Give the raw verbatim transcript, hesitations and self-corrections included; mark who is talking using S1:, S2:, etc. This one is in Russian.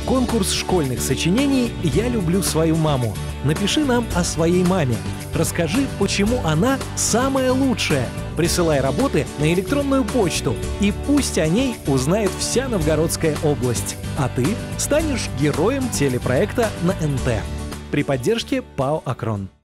S1: Конкурс школьных сочинений «Я люблю свою маму». Напиши нам о своей маме. Расскажи, почему она самая лучшая. Присылай работы на электронную почту, и пусть о ней узнает вся Новгородская область. А ты станешь героем телепроекта на эн тэ при поддержке ПАО «Акрон».